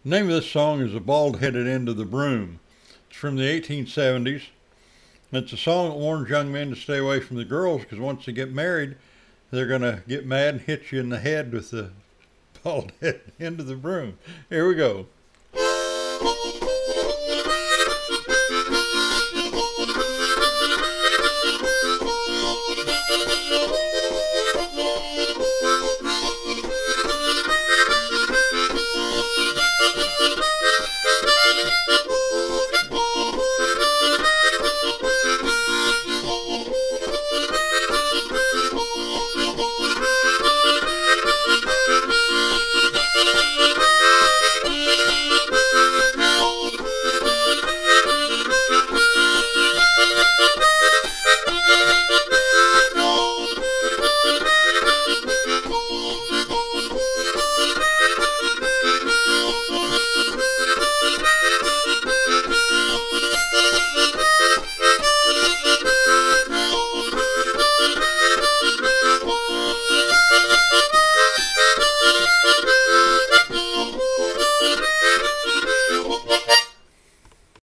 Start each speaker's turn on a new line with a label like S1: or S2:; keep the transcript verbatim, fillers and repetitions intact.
S1: The name of this song is The Bald-Headed End of the Broom. It's from the eighteen seventies. It's a song that warns young men to stay away from the girls because once they get married, they're going to get mad and hit you in the head with the bald-headed end of the broom. Here we go.